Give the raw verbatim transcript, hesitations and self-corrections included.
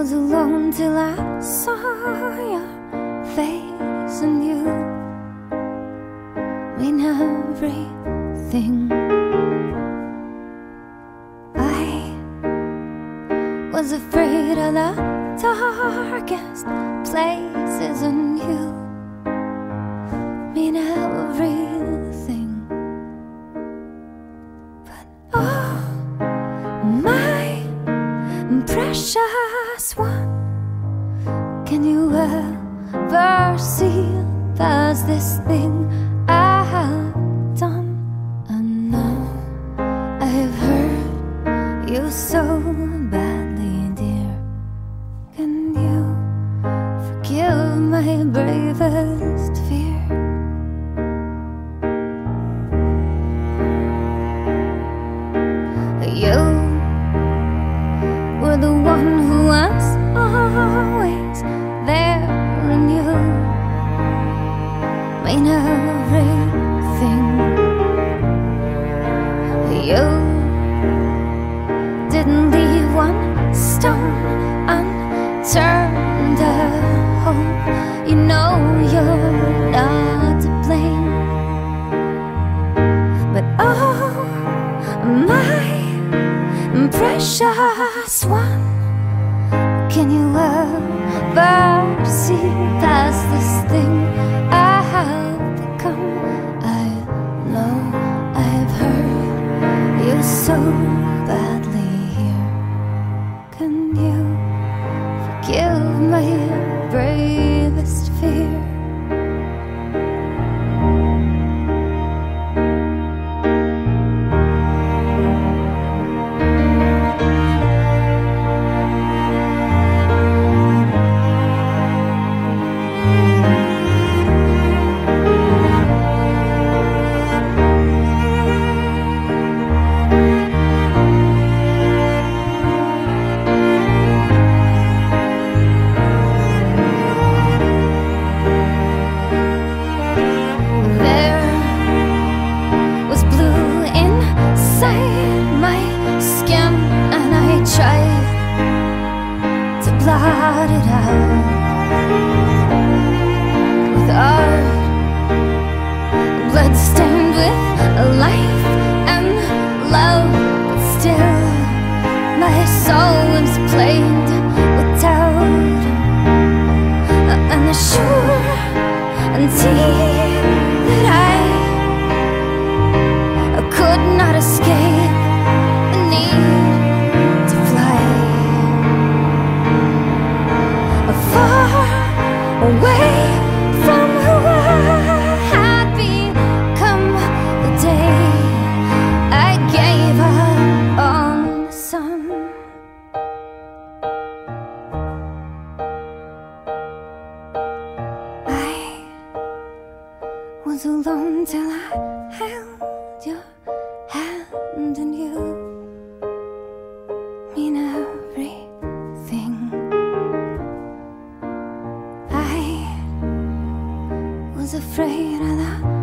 was alone till I saw your face, and you mean everything. I was afraid of the darkest places, and you mean everything. But oh, my precious one, can you ever see past this thing I have done? And now I have hurt you so badly, dear. Can you forgive my bravest fear? You were the one who was always there, and you mean everything. You didn't leave one stone unturned at home. You know you're not to blame. But oh, my precious one, can you ever see past this thing I have become? I know I've hurt you so badly here. Can you forgive my bravest fear? Blot it out with art, blood stained with life and love, but still my soul was plagued with doubt and the surety that I could not escape the need to fly away from who I had become the day I gave up on the sun. I was alone till I held your hand, and you mean everything. I was afraid of the